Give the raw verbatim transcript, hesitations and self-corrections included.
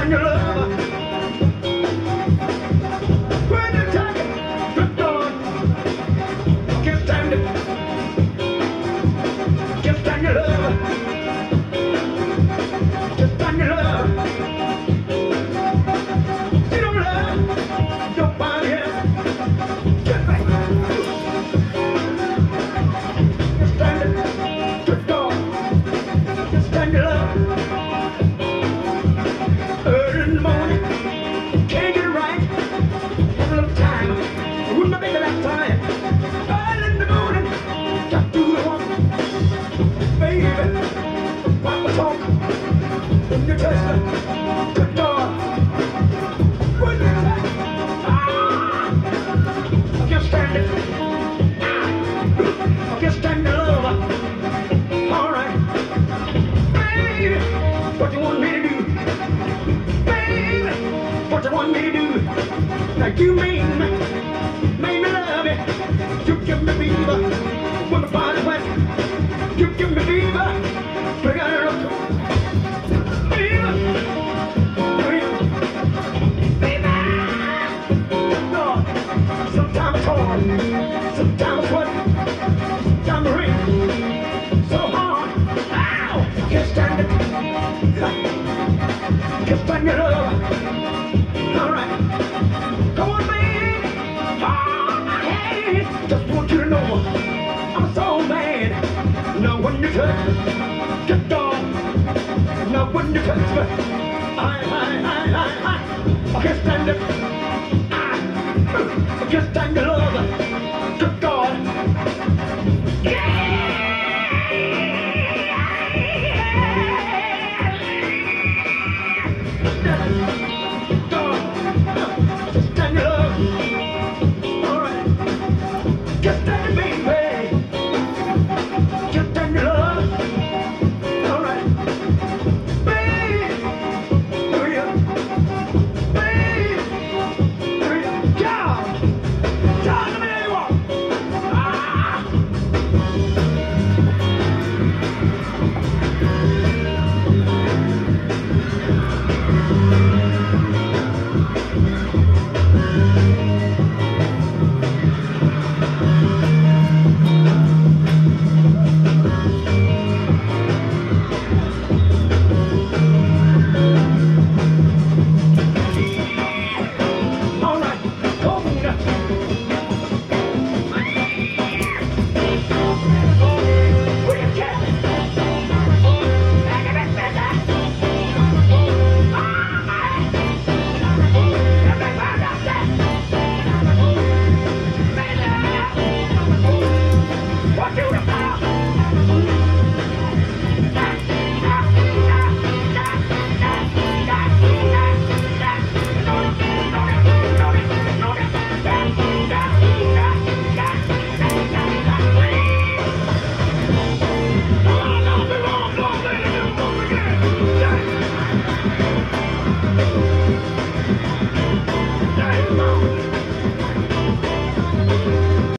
stand your love. When you take it, good God, I can't stand it. Can't stand your love. Can't stand your love. You don't love nobody else. Get back. Can't stand it. Good God, can't stand your love. Early in the morning, can't get it right. Have a little time, wouldn't have been that time. Early in the morning, got to the one, baby. Papa talk, when you touch the good dog, when you touch, ah, I can't stand it. Ah, I can't stand the love. All right, baby, what you want me to do? What you want me to do? Now you made me, made me love it. You give me fever when my body wet. You give me fever, bring it up. Fever, fever, fever. God, sometimes it's hard, sometimes it's wet, sometimes it rains so hard. Ow, can't stand it. Can't stand your love. All right, come on, man. Ah, hey, just want you to know I'm so mad. Now when you touch, get down. Now when you touch me, I, I, I, I, I, I can't stand it. I, I can't stand your love. Good God. Yeah.